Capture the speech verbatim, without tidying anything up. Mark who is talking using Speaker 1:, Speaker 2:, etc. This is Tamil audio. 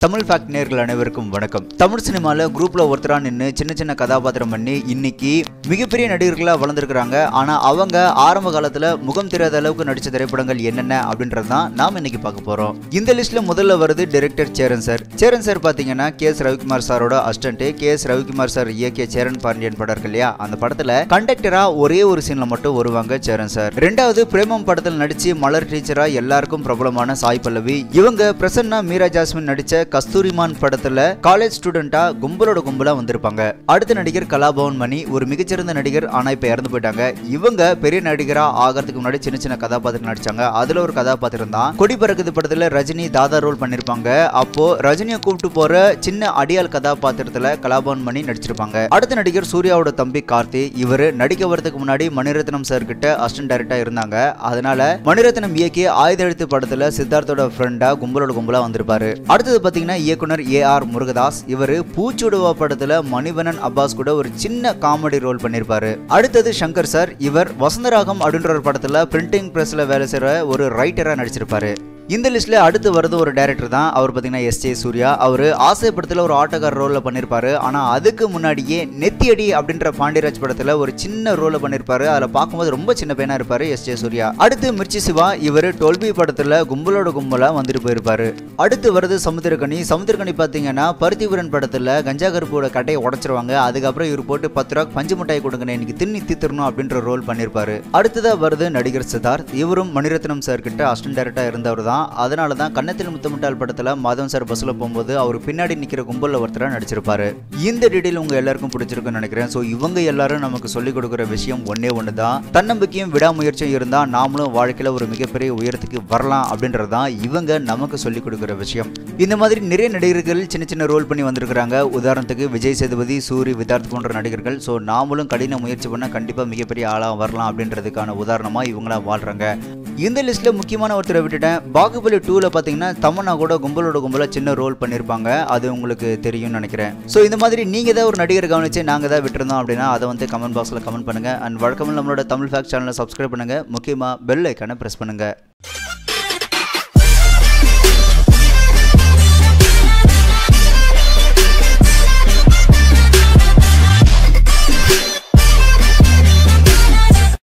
Speaker 1: தமிழ் ஃபேக்ட் நேயர்கள் அனைவருக்கும் வணக்கம். தமிழ் சினிமால குரூப்ல ஒருத்தரா நின்று சின்ன சின்ன கதாபாத்திரம் பண்ணி இன்னைக்கு மிகப்பெரிய நடிகர்களா வளர்ந்துருக்காங்க. ஆனா அவங்க ஆரம்ப காலத்துல முகம் தெரியாத அளவுக்கு நடிச்ச திரைப்படங்கள் என்னென்ன அப்படின்றதான் நாம இன்னைக்கு பார்க்க போறோம். இந்த லிஸ்ட்ல முதல்ல வருது director Cheran sir. Cheran sir பாத்தீங்கன்னா கே எஸ் ரவிக்குமார் சாரோட assistant. K S Ravikumar sir இயக்கிய சேரன் பாண்டியன் படம் இருக்கு இல்லையா, அந்த படத்துல கண்டக்டரா ஒரே ஒரு சீன்ல மட்டும் வருவாங்க சேரன் சார். ரெண்டாவது பிரேமம் படத்தில் நடிச்சு மலர் டீச்சரா எல்லாருக்கும் பிரபலமான சாய் பல்லவி. இவங்க பிரசன்னா மீரா ஜாஸ்மின் நடிச்ச கஸ்தூரிமான் படத்துல காலேஜ் ஸ்டூடெண்டா கும்பலோட கும்பலா வந்திருப்பாங்க. அடுத்த நடிகர் கலாபவன் மணி, ஒரு மிகச்சிறந்த நடிகர், ஆனா இப்ப இறந்து போயிட்டாங்க. இவங்க பெரிய நடிகரா ஆகிறதுக்கு முன்னாடி சின்ன சின்ன கதாபாத்திரம் நடிச்சாங்க. அதுல ஒரு கதாபாத்திரம் தான் கொடி பறக்குது படத்துல ரஜினி தாதா ரோல் பண்ணிருப்பாங்க. அப்போ ரஜினியை கூப்பிட்டு போற சின்ன அடியால் கதாபாத்திரத்துல கலாபவன் மணி நடிச்சிருப்பாங்க. அடுத்த நடிகர் சூர்யாவோட தம்பி கார்த்தி. இவரு நடிக்க வரதுக்கு முன்னாடி மணிரத்னம் சார் கிட்ட அசிஸ்டன்ட் டைரக்டரா இருந்தாங்க. அதனால மணிரத்னம் இயக்கிய ஆயுத எழுத்து படத்துல சித்தார்த்தோட ஃப்ரெண்டா கும்பலோட கும்பலா வந்திருப்பாரு. அடுத்தது பாத்தீங்கன்னா இயக்குனர் ஏ ஆர் முருகதாஸ். இவரு பூச்சுடுவா படத்துல மணிவண்ணன் அப்பாஸ் கூட ஒரு சின்ன காமெடி ரோல் பண்ணிருப்பாரு. அடுத்தது சங்கர் சார். இவர் வசந்தராகம் அப்படின்ற ஒரு படத்துல பிரிண்டிங் பிரஸ்ல வேலை செய்யற ஒரு ரைட்டரா நடிச்சிருப்பாரு. இந்த லிஸ்ட்ல அடுத்து வருது ஒரு டைரக்டர் தான். அவர் பாத்தீங்கன்னா எஸ் ஜே சூர்யா. அவரு ஆசை படத்துல ஒரு ஆட்டோக்கார ரோல்ல பண்ணிருப்பாரு. ஆனா அதுக்கு முன்னாடியே நெத்தியடி அப்படின்ற பாண்டியராஜ் படத்துல ஒரு சின்ன ரோல பண்ணிருப்பாரு. அதுல பார்க்கும்போது ரொம்ப சின்ன பையனா இருப்பாரு எஸ் ஜே சூர்யா. அடுத்து மிர்ச்சி சிவா. இவரு டொல்பி படத்துல கும்பலோட கும்பலா வந்துட்டு போயிருப்பாரு. அடுத்து வருது சமுத்திரக்கனி. சமுத்திரக்கனி பாத்தீங்கன்னா பருத்திவீரன் படத்துல கஞ்சா கருப்போட கட்டையை உடைச்சிருவாங்க. அதுக்கப்புறம் இவர் போட்டு பத்து ரூபாய்க்கு பஞ்சு மிட்டாய் கொடுங்க இன்னைக்கு தின்னி தீத்துறணும் அப்படின்ற ரோல் பண்ணிருப்பாரு. அடுத்ததா வருது நடிகர் சித்தார்த். இவரும் மணிரத்னம் சார் கிட்ட அசிஸ்டன்ட் டைரக்டரா இருந்தவர் தான். அதனால தான் கன்னத்தில் முத்தமிட்டால் படத்துல மாதவன் சார் பஸ்ல போகும்போது அவர் பின்னாடி நிக்கிற கும்பல்ல ஒருத்தரா நடிச்சிருப்பாரு. இந்த டீடைல் உங்க எல்லாருக்கும் பிடிச்சிருக்குன்னு நினைக்கிறேன். சோ இவங்க எல்லாரும் நமக்கு சொல்லிக் கொடுக்குற விஷயம் ஒன்னே ஒன்று தான். தன்னம்பிக்கையும் விடாமுயற்சியும் இருந்தா நாமளும் வாழ்க்கையில ஒரு மிகப்பெரிய உயரத்துக்கு வரலாம் அப்படின்றதான் இவங்க நமக்கு சொல்லிக் கொடுக்குற விஷயம். இந்த மாதிரி நிறைய நடிகர்கள் சின்ன சின்ன ரோல் பண்ணி வந்திருக்காங்க. உதாரணத்துக்கு விஜய் சேதுபதி, சூரி, விதார்த் போன்ற நடிகர்கள். சோ நாமளும் கடின முயற்சி பண்ணா கண்டிப்பா மிகப்பெரிய ஆளா வரலாம் அப்படின்றதுக்கான உதாரணமா இவங்களா வாழ்றாங்க. இந்த லிஸ்ட்ல முக்கியமான ஒருத்தரை விட்டுட்டேன். பாகுபலி டூல பாத்தீங்கன்னா தமன்னா கூட கும்பலோட கும்பலா சின்ன ரோல் பண்ணிருப்பாங்க. அது உங்களுக்கு தெரியும்னு நினைக்கிறேன். சோ இந்த மாதிரி நீங்க ஏதாவது ஒரு நடிகர் கவனிச்சு நாங்க ஏதாவது விட்டுருந்தோம் அப்படின்னா அதை வந்து கமெண்ட் பாக்ஸ்ல கமெண்ட் பண்ணுங்க. அண்ட் வழக்கமாக நம்மளோட தமிழ் ஃபேக்ட் சேனலை சப்ஸ்கிரைப் பண்ணுங்க. முக்கியமா பெல் ஐக்கானை பிரஸ் பண்ணுங்க.